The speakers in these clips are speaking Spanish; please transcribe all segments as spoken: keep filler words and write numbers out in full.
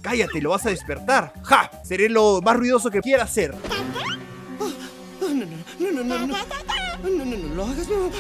Cállate, lo vas a despertar. ¡Ja! Seré lo más ruidoso que quiera hacer. Oh, oh, no, no, no, no, no, no. No, no, no, no lo hagas, no.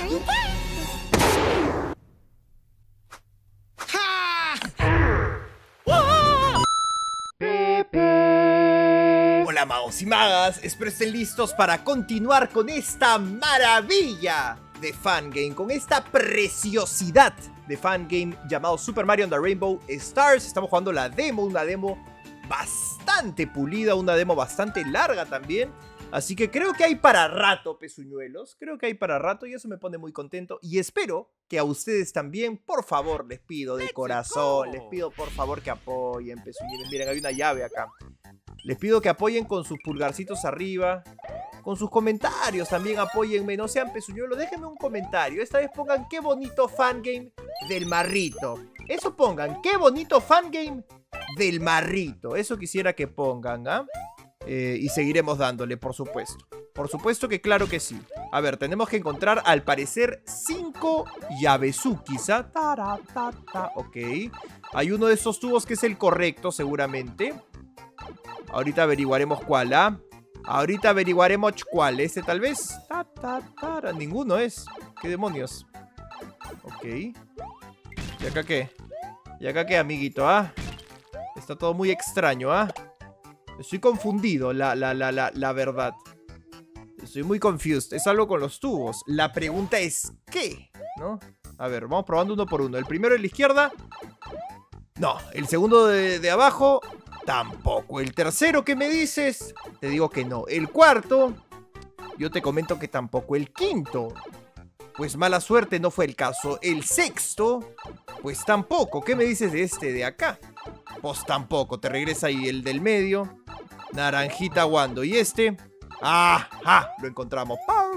Hola magos y magas, espero estén listos para continuar con esta maravilla de fangame, con esta preciosidad de fangame llamado Super Mario and the Rainbow Stars. Estamos jugando la demo, una demo bastante pulida, una demo bastante larga también. Así que creo que hay para rato, pezuñuelos. Creo que hay para rato y eso me pone muy contento. Y espero que a ustedes también, por favor, les pido de corazón, les pido por favor que apoyen, pezuñuelos. Miren, hay una llave acá. Les pido que apoyen con sus pulgarcitos arriba, con sus comentarios también apóyenme. No sean pezuñuelos, déjenme un comentario. Esta vez pongan qué bonito fangame del marrito. Eso pongan, qué bonito fangame del marrito. Eso quisiera que pongan, ¿ah? ¿eh? Eh, y seguiremos dándole, por supuesto. Por supuesto que claro que sí. A ver, tenemos que encontrar, al parecer, cinco Yabezukis, ¿ah? Ta, ta, ta. Ok. Hay uno de esos tubos que es el correcto, seguramente. Ahorita averiguaremos cuál, ¿ah? Ahorita averiguaremos cuál. ¿Este tal vez? Ta, ta, ta. Ninguno es. ¿Qué demonios? Ok. ¿Y acá qué? ¿Y acá qué, amiguito, ah? Está todo muy extraño, ¿ah? Estoy confundido, la, la, la, la, la verdad. Estoy muy confused. Es algo con los tubos. La pregunta es ¿qué? ¿No? A ver, vamos probando uno por uno. El primero de la izquierda. No. El segundo de, de abajo. Tampoco. El tercero, ¿qué me dices? Te digo que no. El cuarto. Yo te comento que tampoco. El quinto. Pues mala suerte, no fue el caso. El sexto. Pues tampoco. ¿Qué me dices de este de acá? Pues tampoco. Te regresa ahí el del medio. Naranjita Wando. ¿Y este? ¡Ajá! Lo encontramos.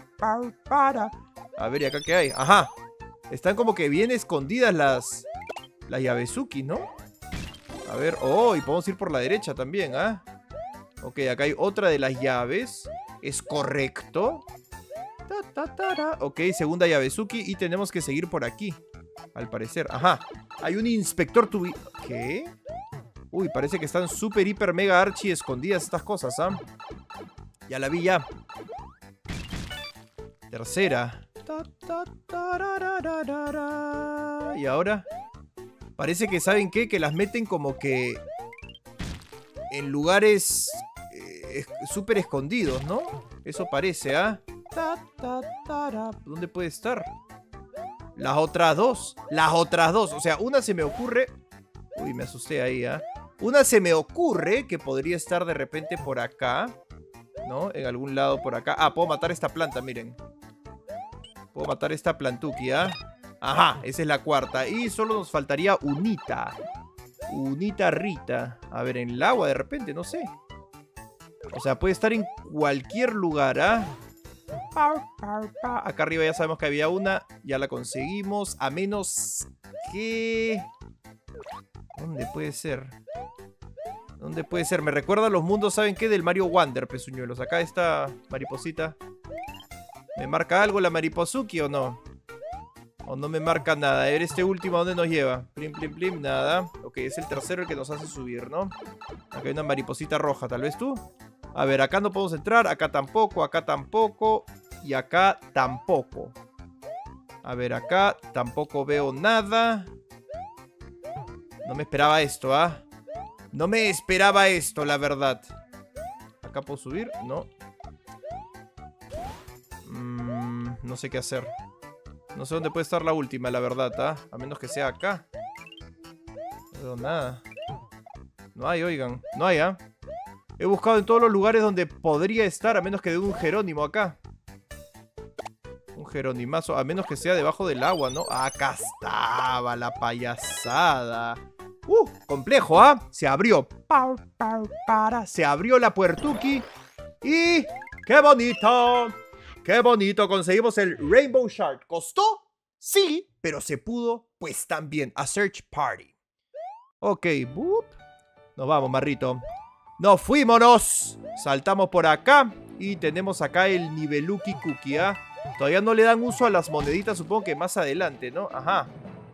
A ver, ¿y acá qué hay? ¡Ajá! Están como que bien escondidas las... Las Yabezukis, ¿no? A ver... ¡Oh! Y podemos ir por la derecha también, ¿ah? ¿eh? Ok, acá hay otra de las llaves. ¿Es correcto? Ta, ta, ta, ta. Ok, segunda Yabezuki. Y tenemos que seguir por aquí. Al parecer. ¡Ajá! Hay un inspector tubi... ¿Qué? Uy, parece que están súper, hiper, mega, archi escondidas estas cosas, ¿ah? ¿eh? Ya la vi ya. Tercera. Y ahora parece que, ¿saben qué? Que las meten como que en lugares eh, súper escondidos, ¿no? Eso parece, ¿ah? ¿eh? ¿Dónde puede estar? Las otras dos. Las otras dos. O sea, una se me ocurre... Uy, me asusté ahí, ¿ah? ¿eh? Una se me ocurre que podría estar de repente por acá, ¿no? En algún lado por acá. Ah, puedo matar esta planta, miren. Puedo matar esta plantuki, ¿ah? ¿eh? Ajá, esa es la cuarta. Y solo nos faltaría Unita. Unita Rita. A ver, en el agua de repente, no sé. O sea, puede estar en cualquier lugar, ¿ah? ¿eh? Acá arriba ya sabemos que había una. Ya la conseguimos. A menos que... ¿Dónde puede ser? ¿Dónde puede ser? Me recuerda a los mundos, ¿saben qué? Del Mario Wonder, pezuñuelos. Acá está mariposita. ¿Me marca algo la mariposuki o no? ¿O no me marca nada? A ver, este último, ¿a dónde nos lleva? Plim, plim, plim, nada. Ok, es el tercero el que nos hace subir, ¿no? Acá hay una mariposita roja, ¿tal vez tú? A ver, acá no podemos entrar. Acá tampoco, acá tampoco. Y acá tampoco. A ver, acá tampoco veo nada. No me esperaba esto, ¿ah? ¿eh? No me esperaba esto, la verdad. ¿Acá puedo subir? No. Mm, no sé qué hacer. No sé dónde puede estar la última, la verdad, ¿ah? ¿eh? A menos que sea acá. No veo nada. No hay, oigan. No hay, ¿ah? ¿eh? He buscado en todos los lugares donde podría estar, a menos que de un Jerónimo acá. Un Jeronimazo, a menos que sea debajo del agua, ¿no? Acá estaba la payasada. Uh, complejo, ¿ah? ¿eh? Se abrió. Se abrió la puertuki. Y... ¡qué bonito! ¡Qué bonito! Conseguimos el Rainbow Shark. ¿Costó? Sí, pero se pudo, pues también. A Search Party. Ok, boop. Nos vamos, marrito. ¡Nos fuímonos! Saltamos por acá. Y tenemos acá el Niveluki Cookie, ¿ah? ¿eh? Todavía no le dan uso a las moneditas, supongo que más adelante, ¿no? Ajá.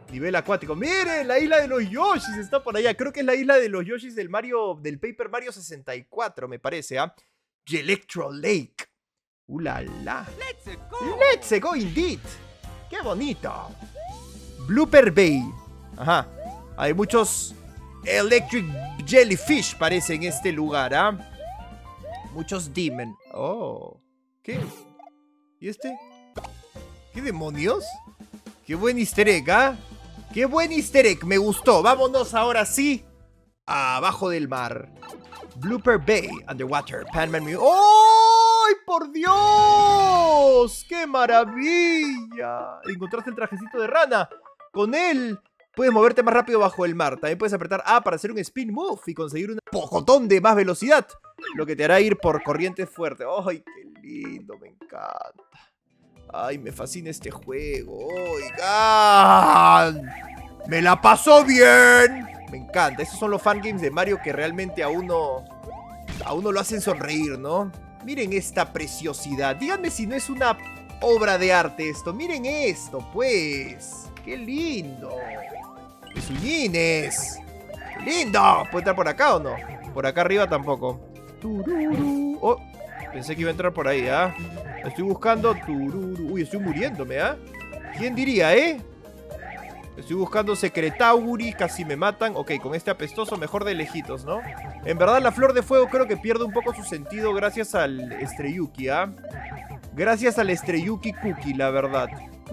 Nivel acuático. ¡Miren! La isla de los Yoshis está por allá. Creo que es la isla de los Yoshis del Mario, del Paper Mario sesenta y cuatro, me parece, ¿ah? ¿eh? Electro Lake. ¡Uh, la, la! Let's go. ¡Let's go, indeed! ¡Qué bonito! Blooper Bay. Ajá. Hay muchos Electric Jellyfish, parece, en este lugar, ¿ah? ¿eh? Muchos Demon. Oh. ¿Qué? ¿Y este? ¿Qué demonios? ¡Qué buen easter egg, ¿ah? ¿eh? ¡Qué buen easter egg! Me gustó. Vámonos ahora sí abajo del mar. Blooper Bay, Underwater, Panman Mew. ¡Oh! ¡Ay, por Dios! ¡Qué maravilla! Encontraste el trajecito de rana. Con él puedes moverte más rápido bajo el mar. También puedes apretar A para hacer un spin move y conseguir un pocotón de más velocidad, lo que te hará ir por corrientes fuertes. ¡Ay, qué lindo! Me encanta. Ay, me fascina este juego. Oigan, me la pasó bien. Me encanta. Esos son los fangames de Mario que realmente a uno A uno lo hacen sonreír, ¿no? Miren esta preciosidad. Díganme si no es una obra de arte esto. Miren esto, pues. ¡Qué lindo! ¡Pezuñines! ¡Qué lindo! ¿Puede entrar por acá o no? Por acá arriba tampoco. Tururu. Oh, pensé que iba a entrar por ahí, ¿ah? ¿eh? Estoy buscando tururu. Uy, estoy muriéndome, ¿ah? ¿eh? ¿Quién diría, eh? Estoy buscando Secretauri, casi me matan. Ok, con este apestoso mejor de lejitos, ¿no? En verdad la flor de fuego creo que pierde un poco su sentido gracias al Estreyuki, ¿ah? ¿eh? Gracias al Estreyuki Cookie, la verdad.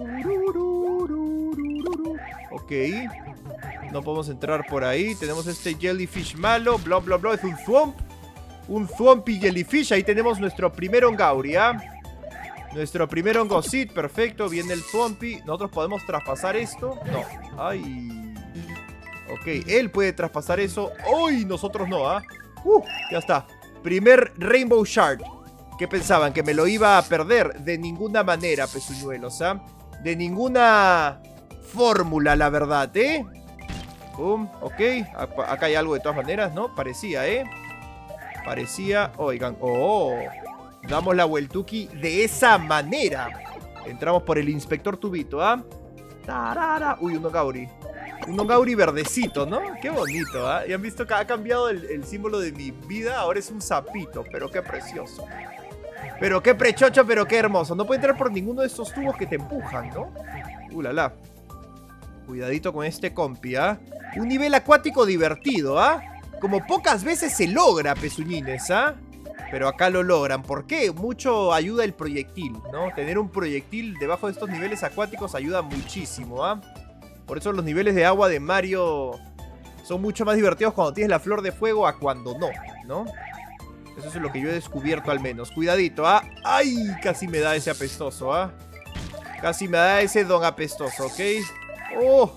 Ok. No podemos entrar por ahí. Tenemos este Jellyfish malo. Bla, bla, bla. Es un Thwomp. Un Thwompy Jellyfish. Ahí tenemos nuestro primer Ongauri, ¿ah? ¿eh? Nuestro primer Ongosit, perfecto. Viene el Thwompy. ¿Nosotros podemos traspasar esto? No. Ay. Ok, él puede traspasar eso. ¡Uy! Nosotros no, ¿ah? ¿eh? Uh, ya está. Primer Rainbow Shard. ¿Qué pensaban? ¿Que me lo iba a perder? De ninguna manera, pezuñuelos, ¿ah? ¿eh? De ninguna fórmula, la verdad, ¿eh? Boom, ok. Acá hay algo de todas maneras, ¿no? Parecía, ¿eh? Parecía... Oigan, oh... Damos la vueltuki de esa manera. Entramos por el inspector tubito, ¿ah? ¿eh? Uy, un Ongauri. Un Ongauri verdecito, ¿no? Qué bonito, ¿ah? ¿eh? Y han visto que ha cambiado el, el símbolo de mi vida. Ahora es un sapito, pero qué precioso. Pero qué prechocho, pero qué hermoso. No puede entrar por ninguno de estos tubos que te empujan, ¿no? Uh, la, la. Cuidadito con este compi, ¿ah? ¿eh? Un nivel acuático divertido, ¿ah? ¿eh? Como pocas veces se logra, pezuñines, ¿ah? ¿eh? Pero acá lo logran. ¿Por qué? Mucho ayuda el proyectil, ¿no? Tener un proyectil debajo de estos niveles acuáticos ayuda muchísimo, ¿ah? ¿eh? Por eso los niveles de agua de Mario son mucho más divertidos cuando tienes la flor de fuego a cuando no, ¿no? Eso es lo que yo he descubierto al menos. Cuidadito, ¿ah? ¿eh? ¡Ay! Casi me da ese apestoso, ¿ah? ¿eh? Casi me da ese don apestoso, ¿ok? ¡Oh!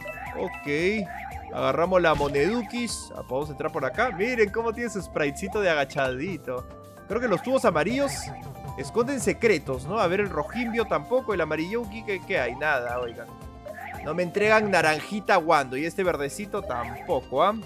Ok. Agarramos la monedukis. Podemos entrar por acá. Miren cómo tiene su spritecito de agachadito. Creo que los tubos amarillos esconden secretos, ¿no? A ver, el rojimbio tampoco. El amarilluki, ¿qué, qué hay? Nada, oigan. No me entregan naranjita Wando. Y este verdecito tampoco, ¿ah?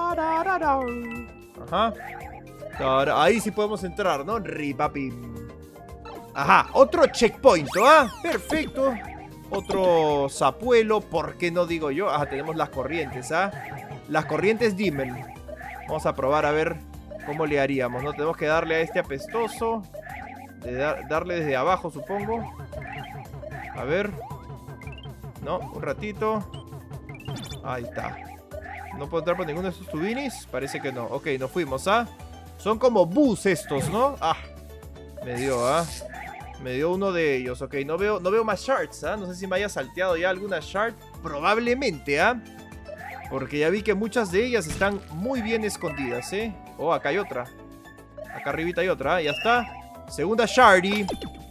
¿eh? Ajá. Ahí sí podemos entrar, ¿no? Ripapim. Ajá, otro checkpoint, ¿ah? ¿eh? Perfecto. Otro zapuelo, ¿por qué no digo yo? Ajá, tenemos las corrientes, ¿ah? ¿eh? Las corrientes Demon. Vamos a probar a ver cómo le haríamos, ¿no? Tenemos que darle a este apestoso. De dar, darle desde abajo, supongo. A ver. No, un ratito. Ahí está. ¿No puedo entrar por ninguno de estos tubinis? Parece que no. Ok, nos fuimos, ¿ah? ¿eh? Son como bus estos, ¿no? Ah, me dio, ¿ah? ¿eh? Me dio uno de ellos, ok, no veo, no veo más shards, ¿ah? ¿eh? No sé si me haya salteado ya alguna shard. Probablemente, ¿ah? ¿eh? Porque ya vi que muchas de ellas están muy bien escondidas, ¿eh? Oh, acá hay otra. Acá arribita hay otra, ¿eh? Ya está. Segunda shardy.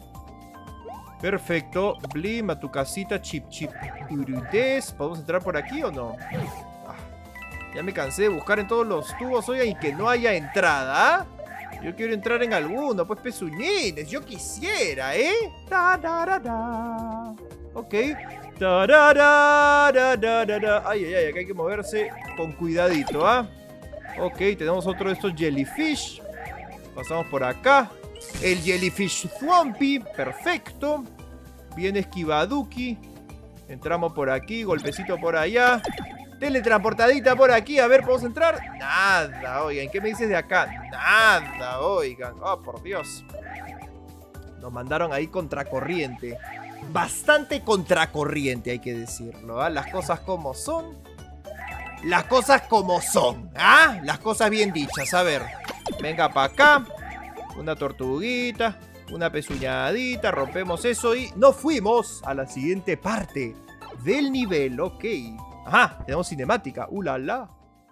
Perfecto. Blim, a tu casita, chip, chip. Urudes. ¿Podemos entrar por aquí o no? Ah, ya me cansé de buscar en todos los tubos, oigan, y que no haya entrada, ¿ah? ¿eh? Yo quiero entrar en alguno, pues pezuñines. Yo quisiera, ¿eh? Da, da, da, da. Ok. Da, da, da, da, da, da, da. Ay, ay, ay, acá hay que moverse con cuidadito, ¿ah? ¿eh? Ok, tenemos otro de estos jellyfish. Pasamos por acá. El jellyfish Thwompy. Perfecto. Bien esquivaduki. Entramos por aquí, golpecito por allá. Teletransportadita por aquí, a ver, ¿podemos entrar? Nada, oigan, ¿qué me dices de acá? Nada, oigan, oh, por Dios. Nos mandaron ahí contracorriente. Bastante contracorriente, hay que decirlo, ¿ah? Las cosas como son. Las cosas como son, ¿ah? Las cosas bien dichas, a ver. Venga para acá. Una tortuguita, una pezuñadita, rompemos eso y nos fuimos a la siguiente parte del nivel, ok. Ajá, tenemos cinemática, uh, la, la.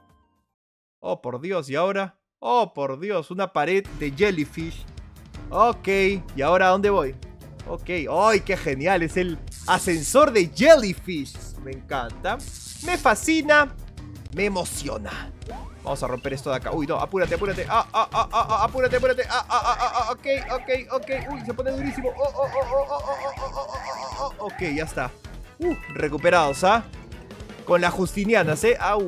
Oh, por Dios, ¿y ahora? Oh, por Dios, una pared de jellyfish. Ok, ¿y ahora a dónde voy? Ok, ¡ay, qué genial! Es el ascensor de jellyfish. Me encanta, me fascina, me emociona. Vamos a romper esto de acá. Uy, no, apúrate, apúrate. Ah, ah, ah, ah, ah, apúrate, apúrate. Ah, ah, ah, ah, ok, ok, ok. Uy, se pone durísimo. Oh, oh, oh, oh, oh, oh, oh, oh, oh. Ok, ya está. Uh, recuperados, ¿ah? Con las justinianas, ¿eh? Au.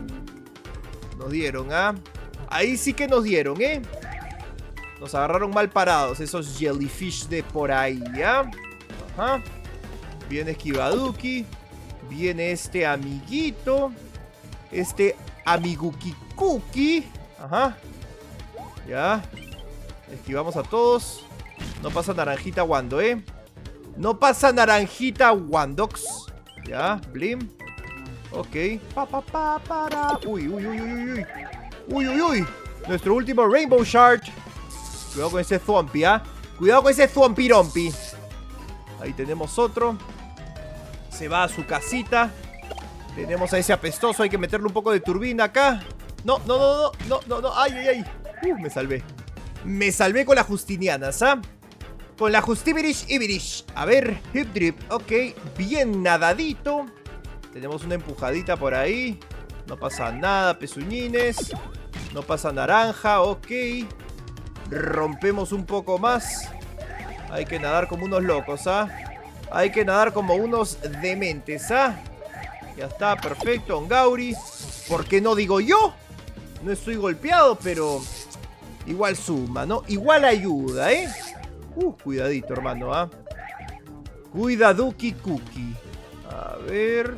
Nos dieron, ¿ah? Ahí sí que nos dieron, ¿eh? Nos agarraron mal parados esos jellyfish de por ahí, ¿ah? Ajá. Viene Esquivaduki. Viene este amiguito. Este amiguki cookie. Ajá. Ya. Esquivamos a todos. No pasa naranjita Wando, ¿eh? No pasa naranjita Wandox. Ya, blim. Ok. Pa, pa, pa, para. Uy, uy, uy, uy, uy. Uy, uy, uy. Nuestro último Rainbow Shard. Cuidado con ese Zombie, ¿ah? Cuidado con ese Zombirompi. Ahí tenemos otro. Se va a su casita. Tenemos a ese apestoso. Hay que meterle un poco de turbina acá. No, no, no, no, no, no, no. Ay, ay, ay. Uh, me salvé. Me salvé con las justinianas, ¿ah? Con la Justibirish Ibirish. A ver, hip drip. Ok, bien nadadito. Tenemos una empujadita por ahí. No pasa nada, pezuñines. No pasa naranja, ok. Rompemos un poco más. Hay que nadar como unos locos, ¿ah? Hay que nadar como unos dementes, ¿ah? Ya está, perfecto, Ongauri. ¿Por qué no digo yo? No estoy golpeado, pero igual suma, ¿no? Igual ayuda, ¿eh? Uh, cuidadito, hermano, ¿ah? Cuidaduki cookie. A ver.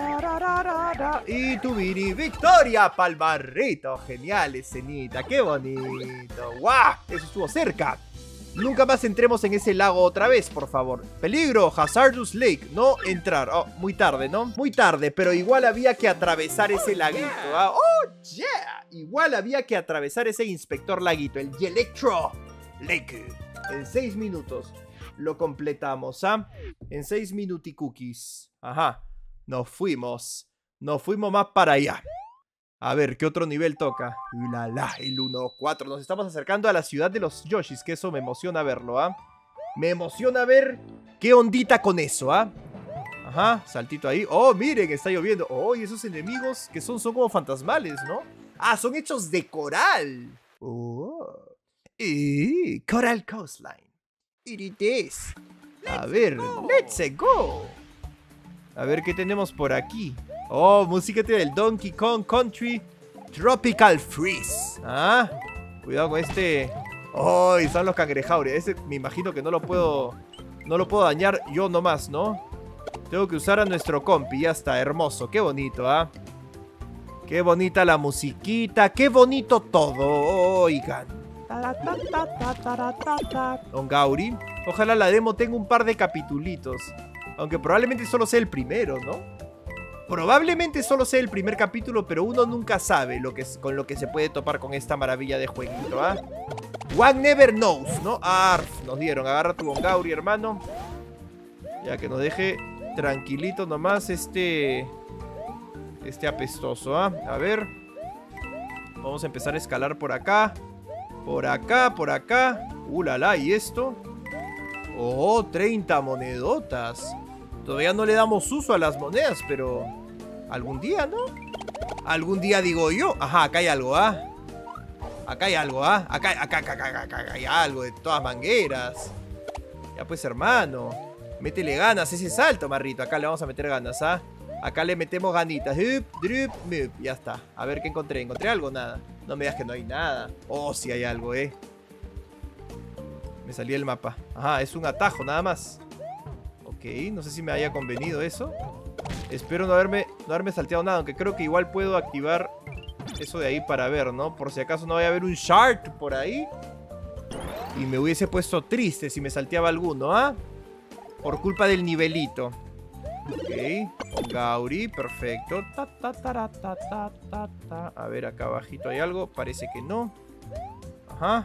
Y Tubiri, victoria, Palmarrito. Genial, escenita, qué bonito. ¡Guau! Eso estuvo cerca. Nunca más entremos en ese lago otra vez, por favor. Peligro, Hazardous Lake. No entrar. Oh, muy tarde, ¿no? Muy tarde, pero igual había que atravesar ese laguito, ¿ah? ¡Oh, yeah! Igual había que atravesar ese inspector laguito, el Electro Lake. En seis minutos lo completamos, ¿ah? En seis minuti cookies. Ajá. Nos fuimos. Nos fuimos más para allá. A ver, ¿qué otro nivel toca? La, la, el uno cuatro. Nos estamos acercando a la ciudad de los Yoshis, que eso me emociona verlo, ¿ah? Me emociona ver qué ondita con eso, ¿ah? Ajá, saltito ahí. Oh, miren, está lloviendo. Oh, y esos enemigos que son, son como fantasmales, ¿no? Ah, son hechos de coral. Oh. Y Coral Coastline. It is. A ver, let's go. A ver qué tenemos por aquí. Oh, música del Donkey Kong Country Tropical Freeze. Ah, cuidado con este. Oh, y son los cangrejaures. Ese me imagino que no lo puedo. No lo puedo dañar yo nomás, ¿no? Tengo que usar a nuestro compi. Ya está, hermoso, qué bonito, ¿ah? Qué bonita la musiquita. Qué bonito todo. Oigan. Ongauri. Ojalá la demo tenga un par de capitulitos. Aunque probablemente solo sea el primero, ¿no? Probablemente solo sea el primer capítulo, pero uno nunca sabe lo que es, con lo que se puede topar con esta maravilla de jueguito, ¿ah? One never knows, ¿no? Arf, nos dieron. Agarra tu Ongauri, hermano. Ya que nos deje tranquilito nomás este... Este apestoso, ¿ah? A ver. Vamos a empezar a escalar por acá. Por acá, por acá. Uh, la, la, ¿y esto? Oh, treinta monedotas. Todavía no le damos uso a las monedas, pero algún día, ¿no? Algún día digo yo. Ajá, acá hay algo, ¿ah? Acá hay algo, ¿ah? Acá, acá, acá, acá, acá, acá hay algo de todas mangueras. Ya pues, hermano. Métele ganas ese salto, marrito. Acá le vamos a meter ganas, ¿ah? Acá le metemos ganitas. Hup, drup, mup. Ya está. A ver qué encontré. ¿Encontré algo? Nada. No me digas que no hay nada. Oh, sí hay algo, ¿eh? Me salí el mapa. Ajá, es un atajo nada más. Ok, Ok, no sé si me haya convenido eso. Espero no haberme, no haberme salteado nada, aunque creo que igual puedo activar eso de ahí para ver, ¿no? Por si acaso no vaya a haber un shard por ahí y me hubiese puesto triste si me salteaba alguno, ¿ah? Por culpa del nivelito. Ok, Gauri, perfecto. Ta, ta, ta, ta, ta, ta, ta. A ver, acá abajito hay algo, parece que no. Ajá.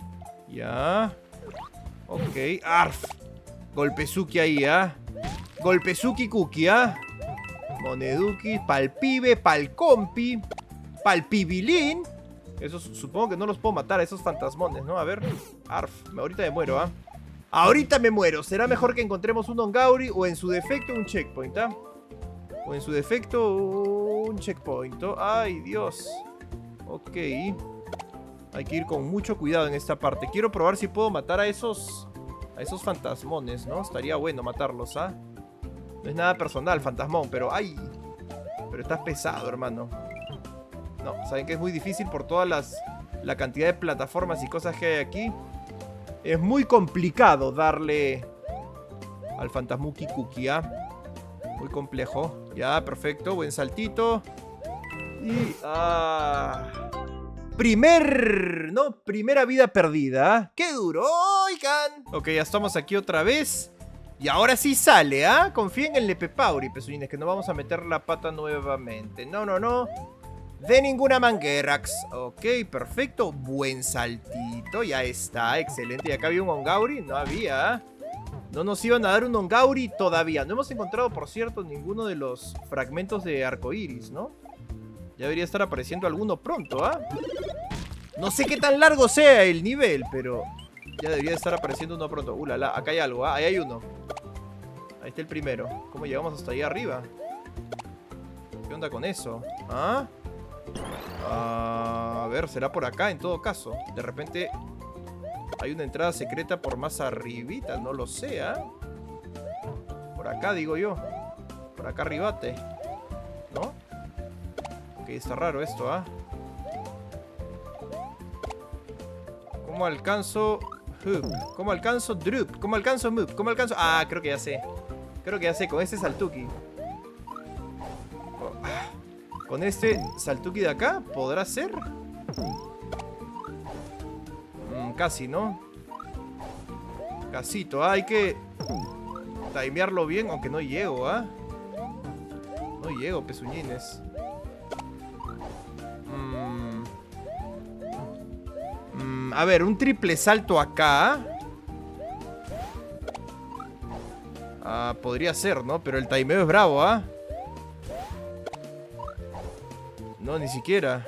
Ya. Ok, arf. Golpezuki ahí, ¿ah? Golpezuki Cookie, ¿ah? Moneduki, pal pibe, pal compi, pal pibilín. Esos supongo que no los puedo matar, esos fantasmones, ¿no? A ver. Arf, ahorita me muero, ¿ah? Ahorita me muero. Será mejor que encontremos un Ongauri o en su defecto un checkpoint, ¿ah? O en su defecto un checkpoint, ¿oh? Ay, Dios. Ok. Hay que ir con mucho cuidado en esta parte. Quiero probar si puedo matar a esos... A esos fantasmones, ¿no? Estaría bueno matarlos, ¿ah? No es nada personal, fantasmón, pero... ¡Ay! Pero estás pesado, hermano. No, saben que es muy difícil por todas las... La cantidad de plataformas y cosas que hay aquí. Es muy complicado darle... Al fantasmuki cookie, ¿ah? Muy complejo. Ya, perfecto, buen saltito. Y... ¡Ah! Primer... ¿No? Primera vida perdida. ¡Qué duro! ¡Oigan! Ok, ya estamos aquí otra vez. Y ahora sí sale, ¿ah? Confíen en Lepepauri, pezuñines, que no vamos a meter la pata nuevamente. No, no, no. De ninguna manguerax. Ok, perfecto. Buen saltito. Ya está, excelente. ¿Y acá había un Ongauri? No había. No nos iban a dar un Ongauri todavía. No hemos encontrado, por cierto, ninguno de los fragmentos de arcoiris, ¿no? Ya debería estar apareciendo alguno pronto, ¿ah? No sé qué tan largo sea el nivel, pero ya debería estar apareciendo uno pronto. Uh, la, la, acá hay algo, ¿ah? Ahí hay uno. Ahí está el primero. ¿Cómo llegamos hasta ahí arriba? ¿Qué onda con eso? ¿Ah? Uh, a ver, será por acá en todo caso. De repente hay una entrada secreta por más arribita. No lo sé, ¿ah? Por acá, digo yo. Por acá arribate. ¿No? Ok, está raro esto, ¿ah? ¿Cómo alcanzo? Hoop. ¿Cómo alcanzo? Droop. ¿Cómo alcanzo? Move. ¿Cómo alcanzo? Ah, creo que ya sé. Creo que ya sé. Con este saltuki. Con este saltuki de acá, ¿podrá ser? Mm, casi, ¿no? Casito, ah, hay que timearlo bien, aunque no llego, ¿ah? No llego, pezuñines. Mm. Mm, a ver, un triple salto acá. Ah, podría ser, ¿no? Pero el timeo es bravo, ¿ah? No, ni siquiera.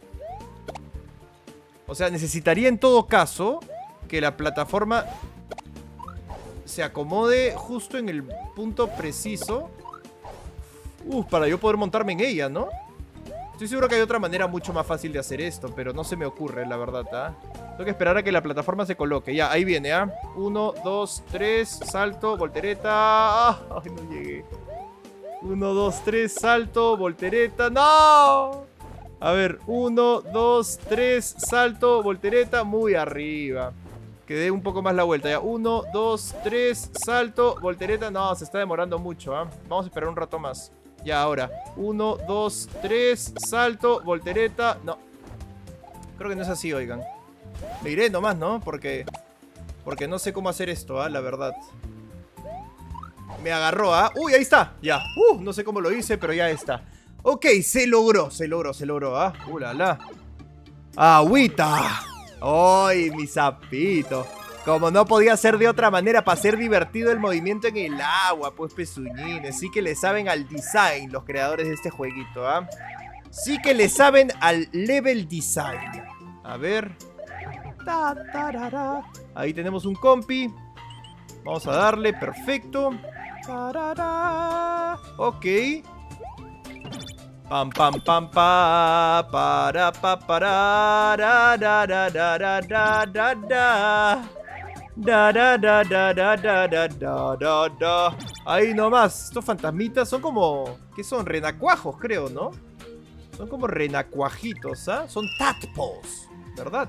O sea, necesitaría en todo caso que la plataforma se acomode justo en el punto preciso. Uf, para yo poder montarme en ella, ¿no? Estoy seguro que hay otra manera mucho más fácil de hacer esto, pero no se me ocurre, la verdad, ¿ah? Tengo que esperar a que la plataforma se coloque. Ya, ahí viene, ¿ah? Uno, dos, tres, salto, voltereta. ¡Ah! Ay, no llegué. Uno, dos, tres, salto, voltereta. ¡No! A ver, uno, dos, tres, salto, voltereta. Muy arriba. Que dé un poco más la vuelta. Ya, uno, dos, tres, salto, voltereta. No, se está demorando mucho, ¿ah? Vamos a esperar un rato más. Ya, ahora. Uno, dos, tres, salto, voltereta. No. Creo que no es así, oigan. Me iré nomás, ¿no? Porque... Porque no sé cómo hacer esto, ¿ah? La verdad. Me agarró, ¿ah? ¡Uy, ahí está! Ya. Uh, no sé cómo lo hice, pero ya está. Ok, se logró, se logró, se logró, ¿ah? ¡Uh, la, la! ¡Agüita! ¡Ay, mi sapito! Como no podía ser de otra manera para ser divertido el movimiento en el agua, pues pezuñines. Sí que le saben al design los creadores de este jueguito, ¿ah? Sí que le saben al level design. A ver. Ta, tarara. Ahí tenemos un compi. Vamos a darle, perfecto. Tarara. Ok. Pam, pam, pam, pa. Para, pa, para. Da, da, da, da, da, da, da, da. Da, da, da, da, da, da, da, da, da, da. Ahí nomás. Estos fantasmitas son como... ¿Qué son? Renacuajos, creo, ¿no? Son como renacuajitos, ¿ah? Son tadpoles, ¿verdad?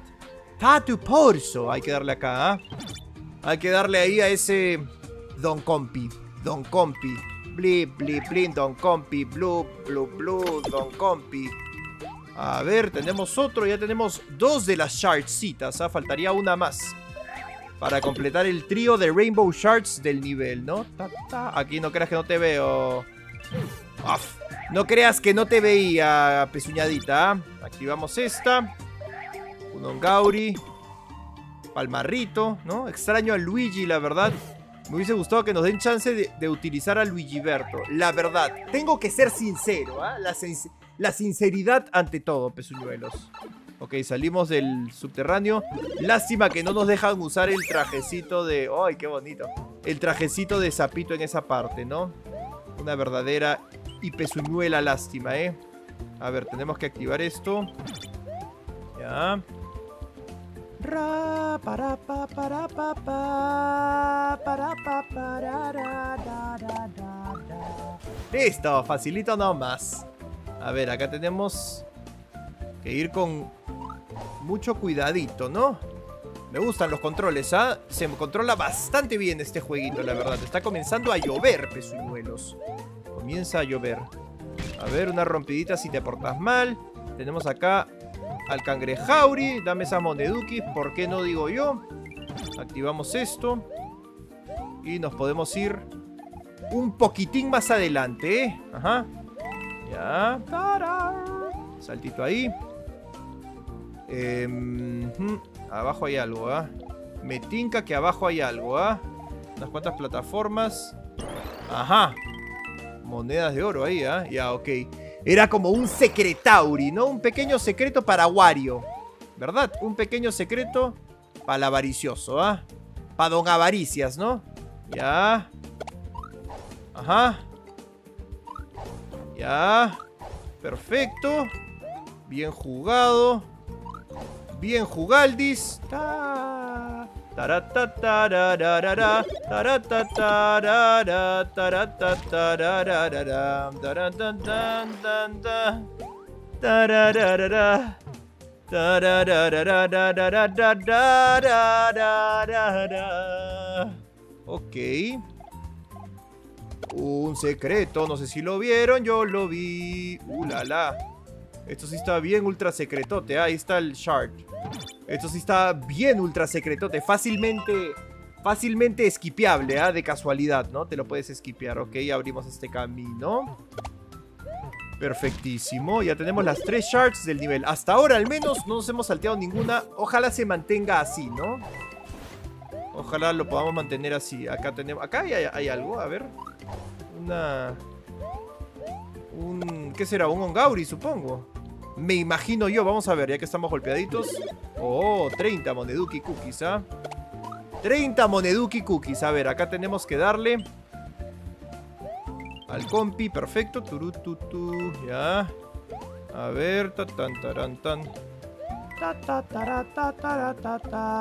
Tatu-porso. Hay que darle acá, ¿ah? Hay que darle ahí a ese Don Compi. Don Compi. Blip, blip, blip, Don Compi. Blue, blue, blue, Don Compi. A ver, tenemos otro. Ya tenemos dos de las Shardsitas. ¿Ah? Faltaría una más para completar el trío de Rainbow Shards del nivel, ¿no? Ta, ta. Aquí no creas que no te veo. Uf. No creas que no te veía, pezuñadita. Activamos esta. Un Ongauri. Palmarrito, ¿no? Extraño a Luigi, la verdad. Me hubiese gustado que nos den chance de, de utilizar a Luigiberto. La verdad, tengo que ser sincero, ¿eh? La, sin- la sinceridad ante todo, pezuñuelos. Ok, salimos del subterráneo. Lástima que no nos dejan usar el trajecito de... ¡Ay, qué bonito! El trajecito de sapito en esa parte, ¿no? Una verdadera y pezuñuela lástima, ¿eh? A ver, tenemos que activar esto. Ya. Ra, para, pa, para, pa, pa, para, pa, para, ra, da, da, da, da. Listo, facilito nomás. A ver, acá tenemos que ir con mucho cuidadito, ¿no? Me gustan los controles, ¿ah? Se controla bastante bien este jueguito, la verdad. Está comenzando a llover, pezuñuelos. Comienza a llover. A ver, una rompidita si te portas mal. Tenemos acá al Cangrejauri. Dame esas monedukis, ¿por qué no digo yo? Activamos esto. Y nos podemos ir un poquitín más adelante, ¿eh? Ajá. Ya. ¡Tarán! Saltito ahí. Eh, abajo hay algo, ¿ah? ¿eh? Me tinca que abajo hay algo, ¿ah? ¿eh? Unas cuantas plataformas. Ajá. Monedas de oro ahí, ¿ah? ¿eh? Ya, ok. Era como un secretauri, ¿no? Un pequeño secreto para Wario, ¿verdad? Un pequeño secreto para el avaricioso, ¿ah? ¿eh? Para don Avaricias, ¿no? Ya. Ajá. Ya. Perfecto. Bien jugado. Bien jugaldis. Ta. Taratatararara, taratatarara, taratatararara, taratantantanta, tarararara, tarararararararararararara. Ok. Un secreto, no sé si lo vieron, yo lo vi. Uh, la, la. Esto sí está bien ultra secretote. Ahí está el shard. Esto sí está bien ultra secretote. Fácilmente, fácilmente esquipeable, ¿eh? De casualidad, ¿no? Te lo puedes esquipear. Ok, abrimos este camino. Perfectísimo. Ya tenemos las tres shards del nivel. Hasta ahora al menos no nos hemos salteado ninguna. Ojalá se mantenga así, ¿no? Ojalá lo podamos mantener así. Acá tenemos... Acá hay, hay algo, a ver. Una... Un... ¿Qué será? Un Ongauri, supongo. Me imagino yo, vamos a ver, ya que estamos golpeaditos. Oh, treinta Moneduki Cookies, ¿ah? treinta Moneduki Cookies. A ver, acá tenemos que darle al compi, perfecto. Turututu, ya. A ver, ta tan taran tan. Ta ta tara ta tara ta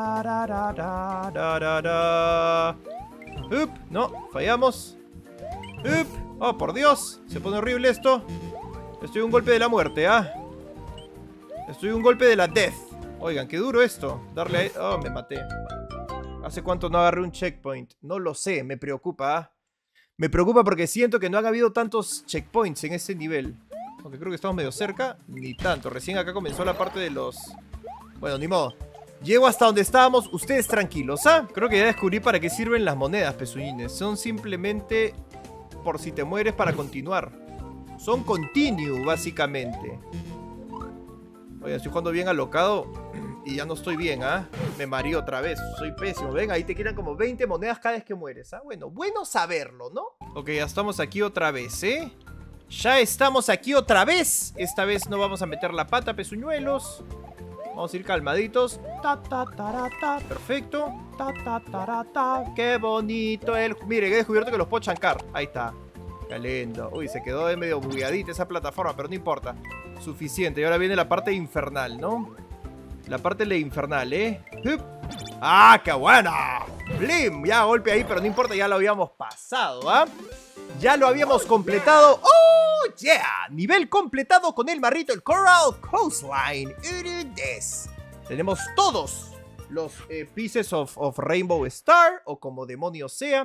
tarararararara. Up, no, fallamos. Up, oh, por Dios, se pone horrible esto. Estoy un golpe de la muerte, ¿ah? Estoy un golpe de la death. Oigan, qué duro esto. Darle a... Oh, me maté. ¿Hace cuánto no agarré un checkpoint? No lo sé, me preocupa. ¿eh? Me preocupa porque siento que no han habido tantos checkpoints en este nivel. Aunque creo que estamos medio cerca. Ni tanto. Recién acá comenzó la parte de los... Bueno, ni modo. Llego hasta donde estábamos. Ustedes tranquilos, ¿ah? Creo que ya descubrí para qué sirven las monedas, pezuñines. Son simplemente por si te mueres para continuar. Son continue, básicamente. Oye, estoy jugando bien alocado y ya no estoy bien, ¿ah? ¿eh? Me mareé otra vez, soy pésimo. Ven, ahí te quedan como veinte monedas cada vez que mueres, ¿ah? ¿eh? Bueno, bueno saberlo, ¿no? Ok, ya estamos aquí otra vez, ¿eh? Ya estamos aquí otra vez. Esta vez no vamos a meter la pata, pezuñuelos. Vamos a ir calmaditos. Ta, ta, ta, ta, perfecto. Ta, ta, ta, ta. Qué bonito el... Miren, he descubierto que los puedo chancar. Ahí está. Qué lindo. Uy, se quedó de medio bugueadita esa plataforma, pero no importa. Suficiente. Y ahora viene la parte infernal, ¿no? La parte de infernal, ¿eh? ¡Hup! ¡Ah, qué buena! ¡Blim! Ya golpe ahí, pero no importa, ya lo habíamos pasado, ¿ah? ¿eh? Ya lo habíamos completado. ¡Oh, yeah! Nivel completado con el marrito, el Coral Coastline. Urudes. Tenemos todos los eh, pieces of, of Rainbow Star, o como demonios sea.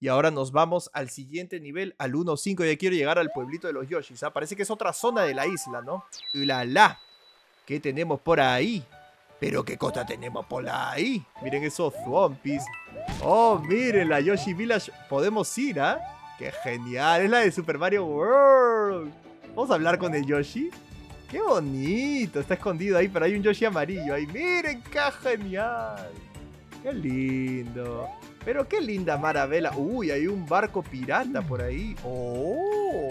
Y ahora nos vamos al siguiente nivel, al uno cinco. Ya quiero llegar al pueblito de los Yoshis, ¿ah? Parece que es otra zona de la isla, ¿no? ¡Ulala! ¿Qué tenemos por ahí? ¿Pero qué cosa tenemos por ahí? Miren esos Thwompies. ¡Oh, miren! La Yoshi Village. Podemos ir, ¿ah? ¡Qué genial! Es la de Super Mario World. ¿Vamos a hablar con el Yoshi? ¡Qué bonito! Está escondido ahí, pero hay un Yoshi amarillo ahí. ¡Miren qué genial! ¡Qué lindo! Pero qué linda Marabela. Uy, hay un barco pirata por ahí. ¡Oh!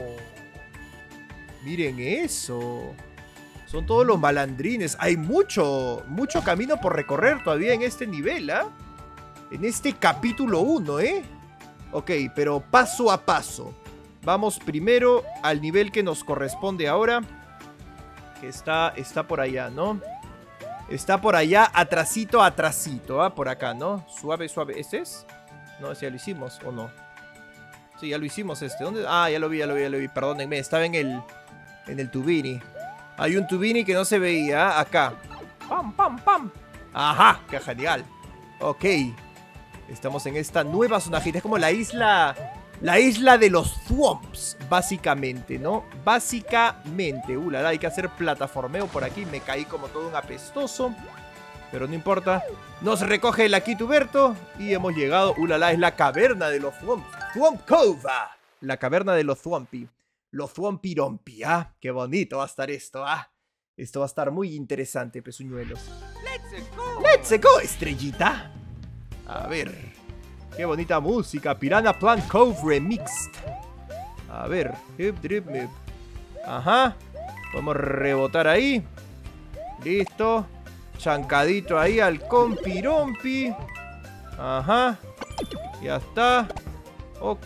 Miren eso. Son todos los malandrines. Hay mucho, mucho camino por recorrer todavía en este nivel, ¿ah? ¿eh? En este capítulo uno, ¿eh? Ok, pero paso a paso. Vamos primero al nivel que nos corresponde ahora. Que está, está por allá, ¿no? Está por allá, atrasito, atrasito, ¿ah? Por acá, ¿no? Suave, suave. ¿Este es? No, ese ya lo hicimos, ¿o no? Sí, ya lo hicimos este. ¿Dónde? Ah, ya lo vi, ya lo vi, ya lo vi. Perdónenme, estaba en el, en el Tubini. Hay un Tubini que no se veía, acá. ¡Pam, pam, pam! ¡Ajá! ¡Qué genial! Ok. Estamos en esta nueva zona. Es como la isla... La isla de los Thwomps, básicamente, ¿no? Básicamente. Uh, la, la, hay que hacer plataformeo por aquí. Me caí como todo un apestoso. Pero no importa. Nos recoge el Akituberto. Y hemos llegado. Uh, la, la, es la caverna de los Thwomps. Thwomp Cove. La caverna de los Thwompy. Los Thwompirompi. Ah, qué bonito va a estar esto, ah. Esto va a estar muy interesante, pezuñuelos. ¡Let's go! ¡Let's go, estrellita! A ver. Qué bonita música. Piranha Plant Cove Remixed. A ver. Hip, drip, hip. Ajá. Podemos rebotar ahí. Listo. Chancadito ahí al compirompi. Ajá. Ya está. Ok.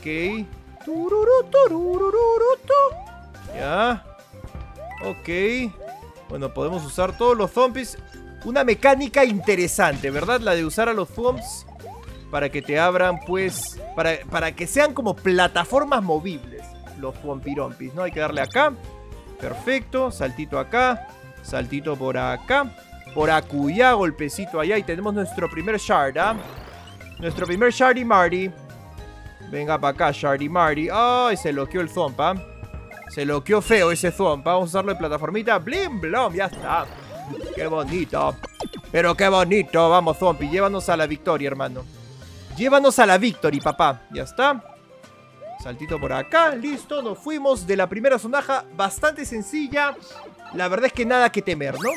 Ya. Ok. Bueno, podemos usar todos los zombies. Una mecánica interesante, ¿verdad? La de usar a los Thwomps para que te abran, pues... Para, para que sean como plataformas movibles los Thwompirompis, ¿no? Hay que darle acá. Perfecto. Saltito acá. Saltito por acá. Por acullá, golpecito allá. Y tenemos nuestro primer shard, ¿ah? Nuestro primer Shardy Marty. Venga para acá, Shardy Marty. Ay, se loqueó el Thwomp, ¿ah? Se loqueó feo ese Thwomp. Vamos a usarlo de plataformita. Blim, blom, ya está. Qué bonito. Pero qué bonito. Vamos, Thwompy. Llévanos a la victoria, hermano. Llévanos a la victory, papá. Ya está. Saltito por acá. Listo, nos fuimos de la primera zonaja. Bastante sencilla. La verdad es que nada que temer, ¿no?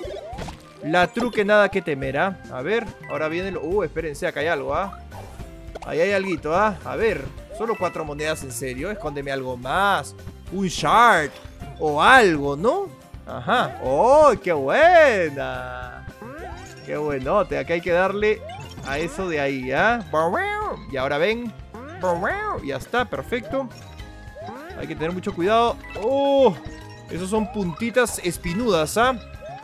La truque nada que temer, ¿ah? A ver, ahora viene el... Uh, espérense, acá hay algo, ¿ah? Ahí hay alguito, ¿ah? A ver, solo cuatro monedas, ¿en serio? Escóndeme algo más. Un shard. O algo, ¿no? Ajá. ¡Oh, qué buena! ¡Qué buenote! Acá hay que darle a eso de ahí, ¿ah? Y ahora ven. Ya está, perfecto. Hay que tener mucho cuidado. ¡Oh! Esos son puntitas espinudas, ¿ah?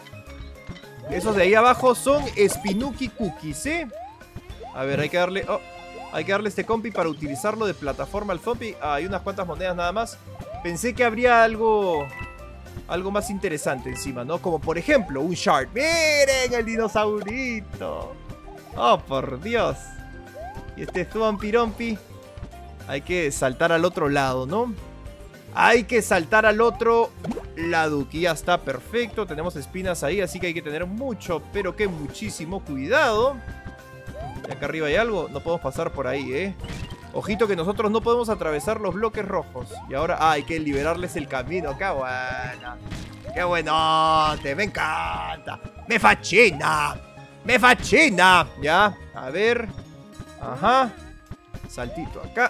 Esos de ahí abajo son Spinuki Cookies, ¿eh? A ver, hay que darle... Oh, hay que darle este compi para utilizarlo de plataforma al zombie. Ah, hay unas cuantas monedas nada más. Pensé que habría algo... Algo más interesante encima, ¿no? Como por ejemplo, un shard. ¡Miren el dinosaurito! ¡Oh, por Dios! Y este Thwompirompi. Hay que saltar al otro lado, ¿no? Hay que saltar al otro lado. Que ya está perfecto. Tenemos espinas ahí, así que hay que tener mucho, pero que muchísimo cuidado. Y acá arriba hay algo. No podemos pasar por ahí, ¿eh? Ojito que nosotros no podemos atravesar los bloques rojos. Y ahora ah, hay que liberarles el camino. ¡Qué bueno! ¡Qué buenote! ¡Me encanta! ¡Me fascina! ¡Me fascina! Ya, a ver. Ajá. Saltito acá.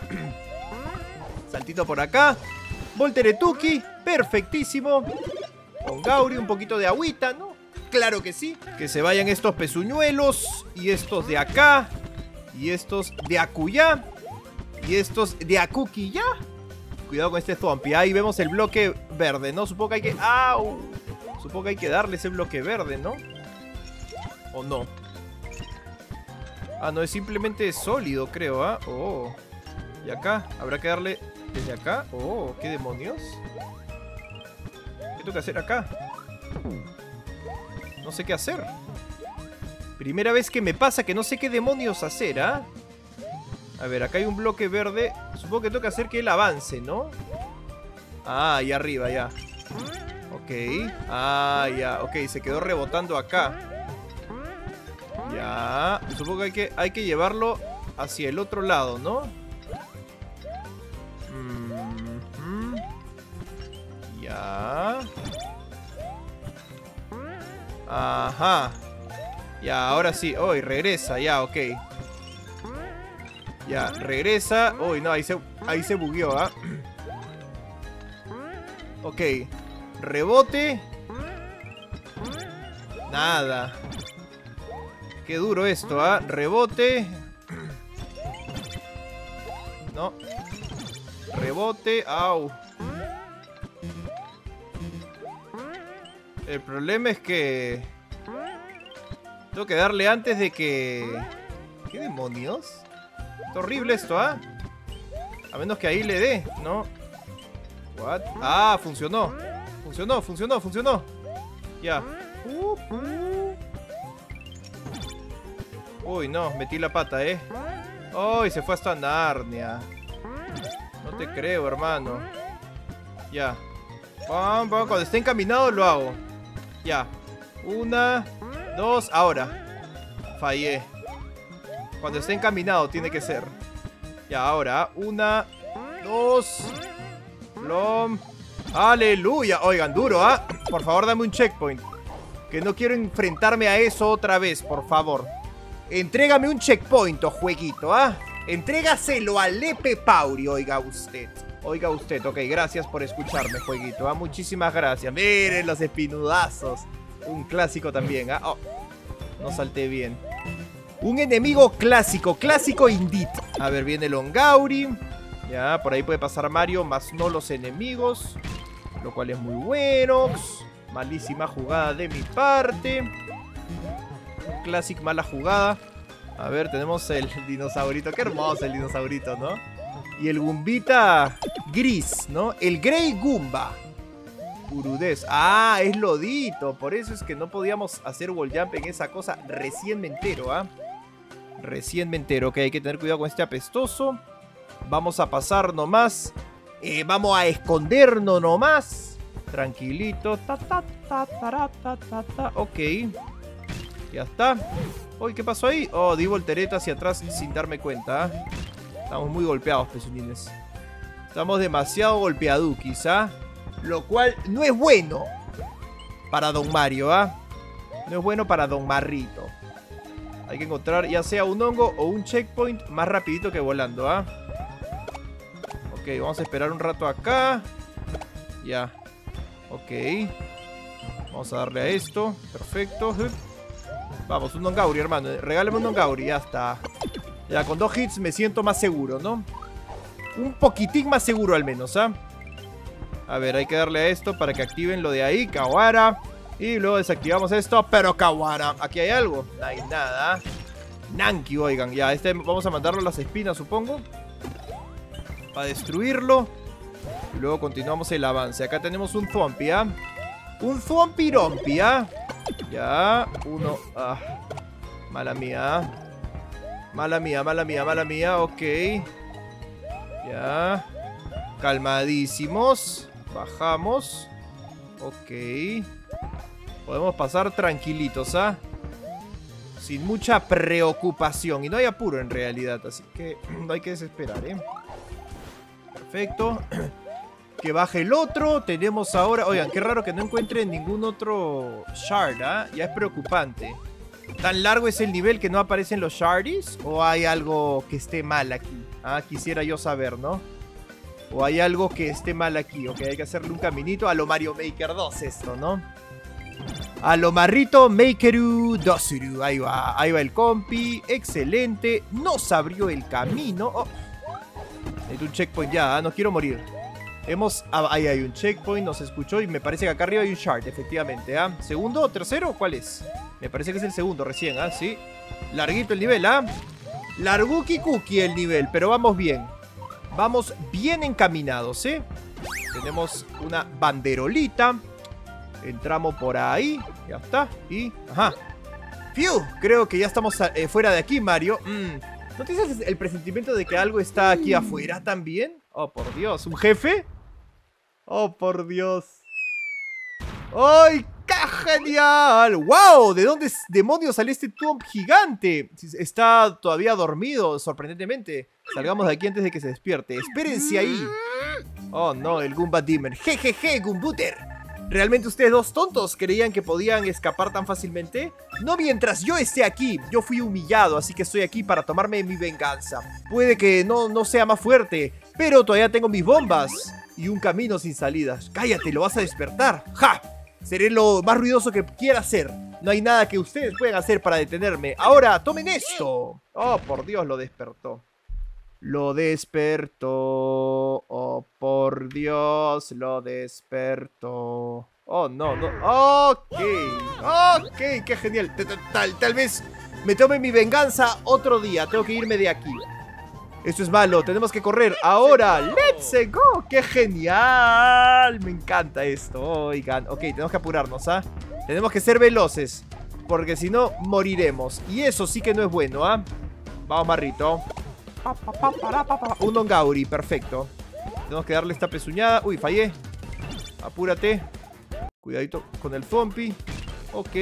Saltito por acá. Volteretuki. Perfectísimo. Con Gauri, un poquito de agüita, ¿no? Claro que sí. Que se vayan estos pezuñuelos. Y estos de acá. Y estos de acullá. Y estos de Akuki ya. Cuidado con este Thwompy. Ahí vemos el bloque verde, ¿no? Supongo que hay que... ¡Au! Supongo que hay que darle ese bloque verde, ¿no? ¿O no? Ah, no, es simplemente sólido, creo, ¿ah? ¿eh? Oh. Y acá, habrá que darle desde acá. Oh, ¿qué demonios? ¿Qué tengo que hacer acá? No sé qué hacer. Primera vez que me pasa que no sé qué demonios hacer, ¿ah? ¿eh? A ver, acá hay un bloque verde. Supongo que tengo que hacer que él avance, ¿no? Ah, ahí arriba, ya. Ok. Ah, ya. Ok, se quedó rebotando acá. Ya. Supongo que hay que, hay que llevarlo hacia el otro lado, ¿no? Mm-hmm. Ya. Ajá. Ya, ahora sí. Oh, y regresa, ya, ok. Ya, regresa. Uy, no, ahí se, ahí se bugueó, ¿ah? ¿eh? Ok. Rebote. Nada. Qué duro esto, ¿ah? ¿eh? Rebote. No. Rebote. Au. El problema es que tengo que darle antes de que... ¿Qué demonios? Está horrible esto, ¿ah? ¿eh? A menos que ahí le dé, ¿no? What? Ah, funcionó. Funcionó, funcionó, funcionó. Ya. Uh, uh. Uy, no, metí la pata, ¿eh? Uy, se fue hasta Narnia. No te creo, hermano. Ya. Pam, pam. Cuando esté encaminado lo hago. Ya. Una, dos, ahora. Fallé. Cuando esté encaminado tiene que ser. Ya, ahora. Una, dos. Plom. Aleluya. Oigan, duro, ¿ah? ¿eh? Por favor, dame un checkpoint. Que no quiero enfrentarme a eso otra vez, por favor. Entrégame un checkpoint, jueguito, ¿ah? ¿eh? Entrégaselo a Lepe Pauri, oiga usted. Oiga usted, ok, gracias por escucharme, jueguito, ¿ah? ¿eh? Muchísimas gracias. Miren los espinudazos. Un clásico también, ¿ah? ¿eh? Oh, no salté bien. Un enemigo clásico, clásico indeed. A ver, viene el Ongauri. Ya, por ahí puede pasar Mario, más no los enemigos. Lo cual es muy bueno. Malísima jugada de mi parte. Classic, mala jugada. A ver, tenemos el dinosaurito. Qué hermoso el dinosaurito, ¿no? Y el Gumbita gris, ¿no? El Grey Goomba. Urudez. Ah, es lodito. Por eso es que no podíamos hacer wall jump en esa cosa. Recién me entero, ¿ah? ¿eh? Recién me entero. Ok, hay que tener cuidado con este apestoso. Vamos a pasar nomás. Eh, vamos a escondernos nomás. Tranquilito. Ta, ta, ta, ta, ta, ta, ta. Ok. Ya está. Uy, ¿qué pasó ahí? Oh, di voltereta hacia atrás sin darme cuenta. ¿eh? Estamos muy golpeados, pezuñines. Estamos demasiado golpeaduquis, ¿ah? ¿eh? Lo cual no es bueno para Don Mario, ¿ah? ¿eh? No es bueno para Don Marrito. Hay que encontrar ya sea un hongo o un checkpoint más rapidito que volando, ¿ah? ¿eh? Ok, vamos a esperar un rato acá. Ya. Ok. Vamos a darle a esto. Perfecto. Vamos, un Ongauri, hermano. Regálame un Ongauri, ya está. Ya, con dos hits me siento más seguro, ¿no? Un poquitín más seguro al menos, ¿ah? ¿eh? A ver, hay que darle a esto para que activen lo de ahí, Kawara. Y luego desactivamos esto, pero Kawara. ¿Aquí hay algo? No hay nada. Nanki, oigan. Ya, este vamos a mandarlo a las espinas, supongo. Para destruirlo. Y luego continuamos el avance. Acá tenemos un Zombie, ¿ah? ¿eh? Un Zombirompi, ¿ah? ¿eh? Ya, uno. Ah, mala mía. Mala mía, mala mía, mala mía. Ok. Ya. Calmadísimos. Bajamos. Ok. Podemos pasar tranquilitos, ¿ah? ¿eh? Sin mucha preocupación. Y no hay apuro en realidad. Así que no hay que desesperar, ¿eh? Perfecto. Que baje el otro. Tenemos ahora... Oigan, qué raro que no encuentre ningún otro shard, ¿ah? ¿eh? Ya es preocupante. ¿Tan largo es el nivel que no aparecen los shardies? ¿O hay algo que esté mal aquí? Ah, quisiera yo saber, ¿no? ¿O hay algo que esté mal aquí? Ok, hay que hacerle un caminito a lo Mario Maker dos esto, ¿no? A lo Marrito Makeru Dosuru. Ahí va, ahí va el compi. Excelente. Nos abrió el camino. Oh. Necesito un checkpoint ya, ¿eh? No quiero morir. Hemos... Ah, ahí hay un checkpoint, nos escuchó y me parece que acá arriba hay un shard, efectivamente, ¿ah? ¿eh? ¿Segundo o tercero? ¿Cuál es? Me parece que es el segundo recién, ¿ah? ¿eh? Sí. Larguito el nivel, ¿ah? ¿eh? Larguki cookie el nivel, pero vamos bien. Vamos bien encaminados, ¿eh? Tenemos una banderolita. Entramos por ahí. Ya está. Y... Ajá. ¡Fiu! Creo que ya estamos eh, fuera de aquí, Mario. Mm. ¿No tienes el presentimiento de que algo está aquí afuera también? Oh, por Dios. ¿Un jefe? Oh, por Dios. ¡Ay, qué genial! ¡Wow! ¿De dónde demonios salió este Thwomp gigante? Está todavía dormido, sorprendentemente. Salgamos de aquí antes de que se despierte. ¡Espérense ahí! Oh, no, el Goomba Demon. ¡Jejeje, Goombuter! ¿Realmente ustedes dos tontos creían que podían escapar tan fácilmente? No mientras yo esté aquí. Yo fui humillado, así que estoy aquí para tomarme mi venganza. Puede que no, no sea más fuerte, pero todavía tengo mis bombas y un camino sin salidas. ¡Cállate! ¡Lo vas a despertar! ¡Ja! Seré lo más ruidoso que quiera hacer. No hay nada que ustedes puedan hacer para detenerme. Ahora, tomen esto. Oh, por Dios, lo despertó. Lo despertó. Oh, por Dios, lo despertó. Oh, no, no. Ok. Ok, qué genial. Tal, tal, tal vez me tome mi venganza otro día. Tengo que irme de aquí. Esto es malo, tenemos que correr. Ahora, let's go. ¡Qué genial! Me encanta esto. Oigan, ok, tenemos que apurarnos, ¿ah? Tenemos que ser veloces, porque si no, moriremos. Y eso sí que no es bueno, ¿ah? Vamos, Marrito. Un Ongauri, perfecto. Tenemos que darle esta pezuñada. Uy, fallé. Apúrate. Cuidadito con el Thwompy. Ok.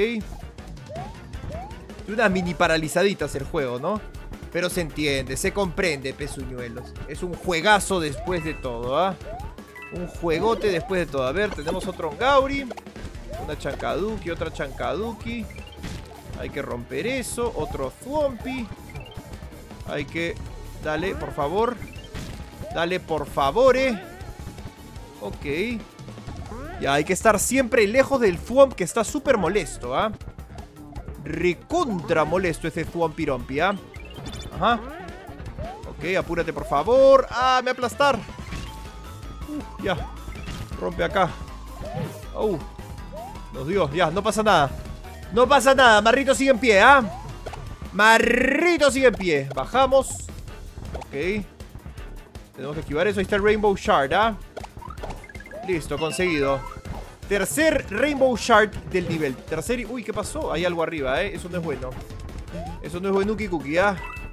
Unas mini paralizaditas el juego, ¿no? Pero se entiende, se comprende, pezuñuelos. Es un juegazo después de todo, ¿ah? Un juegote después de todo. A ver, tenemos otro Ongauri. Una Chankaduki, otra Chankaduki. Hay que romper eso. Otro Thwompy. Hay que... Dale, por favor. Dale, por favor, eh. Ok. Ya, hay que estar siempre lejos del Thwomp, que está súper molesto, ¿ah? Recontra molesto ese Thwompirompi, ¿ah? Ajá. Ok, apúrate, por favor. Ah, me va a aplastar. Uh, ya. Rompe acá. Uh. Nos dio. Ya, no pasa nada. No pasa nada. Marrito sigue en pie, ¿ah? Marrito sigue en pie. Bajamos. Ok. Tenemos que esquivar eso. Ahí está el Rainbow Shard, ¿ah? Listo, conseguido. Tercer Rainbow Shard del nivel. Tercer... Uy, ¿qué pasó? Hay algo arriba, ¿eh? Eso no es bueno. Eso no es bueno, Cookie, ¿ah?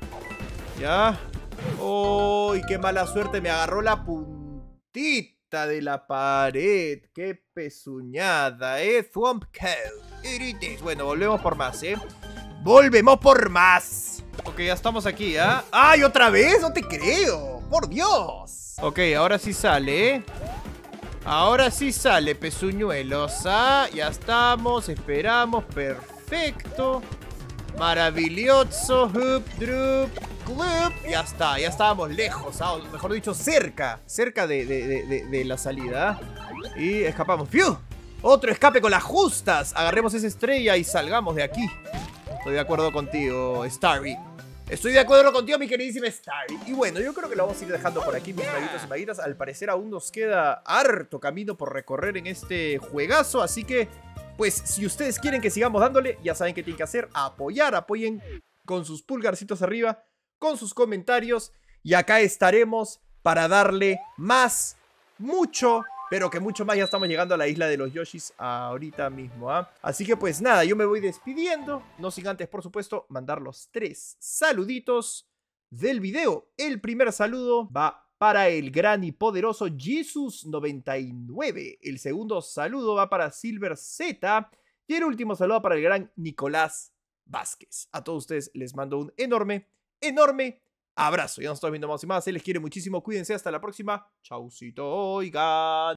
Ya. ¡Uy, qué mala suerte! Me agarró la puntita de la pared. ¡Qué pezuñada, eh! Thwomp Code. Bueno, volvemos por más, ¿eh? ¡Volvemos por más! Ok, ya estamos aquí, ¿ah? ¿eh? ¡Ay, otra vez! ¡No te creo! ¡Por Dios! Ok, ahora sí sale, ¿eh? Ahora sí sale, pezuñuelos, ¿ah? Ya estamos, esperamos, perfecto. Maravilloso, hoop, droop, club. Ya está, ya estábamos lejos, ¿ah? Mejor dicho, cerca. Cerca de, de, de, de, de la salida. Y escapamos. ¡Fiu! Otro escape con las justas. Agarremos esa estrella y salgamos de aquí. Estoy de acuerdo contigo, Starry. Estoy de acuerdo contigo, mi queridísima Starry. Y bueno, yo creo que lo vamos a ir dejando por aquí, mis maguitos y maguitas. Al parecer aún nos queda harto camino por recorrer en este juegazo. Así que, pues, si ustedes quieren que sigamos dándole, ya saben qué tienen que hacer. Apoyar, apoyen con sus pulgarcitos arriba, con sus comentarios. Y acá estaremos para darle más, mucho... pero que mucho más. Ya estamos llegando a la isla de los Yoshis ahorita mismo, ¿ah? Así que pues nada, yo me voy despidiendo. No sin antes, por supuesto, mandar los tres saluditos del video. El primer saludo va para el gran y poderoso Jesus noventa y nueve. El segundo saludo va para Silver Z. Y el último saludo para el gran Nicolás Vázquez. A todos ustedes les mando un enorme, enorme abrazo. Ya nos estamos viendo más y más. Se les quiere muchísimo. Cuídense. Hasta la próxima. Chaucito. Oigan.